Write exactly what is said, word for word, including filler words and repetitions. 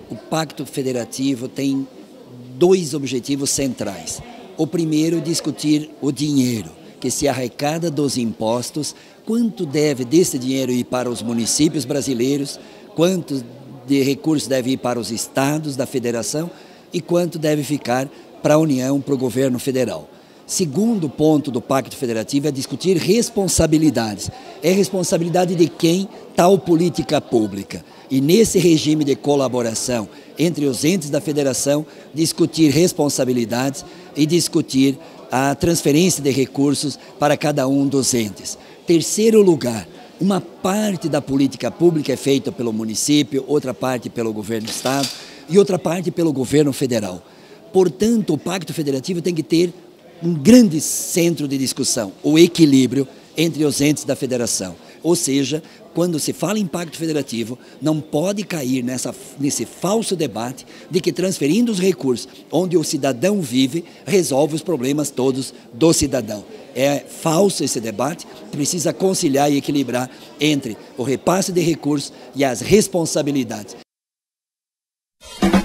O Pacto Federativo tem dois objetivos centrais. O primeiro, discutir o dinheiro que se arrecada dos impostos, quanto deve desse dinheiro ir para os municípios brasileiros, quanto de recursos deve ir para os estados da federação e quanto deve ficar para a União, para o governo federal. Segundo ponto do Pacto Federativo é discutir responsabilidades. É responsabilidade de quem? Tal política pública. E nesse regime de colaboração entre os entes da federação, discutir responsabilidades e discutir a transferência de recursos para cada um dos entes. Terceiro lugar, uma parte da política pública é feita pelo município, outra parte pelo governo do estado e outra parte pelo governo federal. Portanto, o Pacto Federativo tem que ter um grande centro de discussão, o equilíbrio entre os entes da federação. Ou seja, quando se fala em Pacto Federativo, não pode cair nessa, nesse falso debate de que transferindo os recursos onde o cidadão vive, resolve os problemas todos do cidadão. É falso esse debate, precisa conciliar e equilibrar entre o repasse de recursos e as responsabilidades.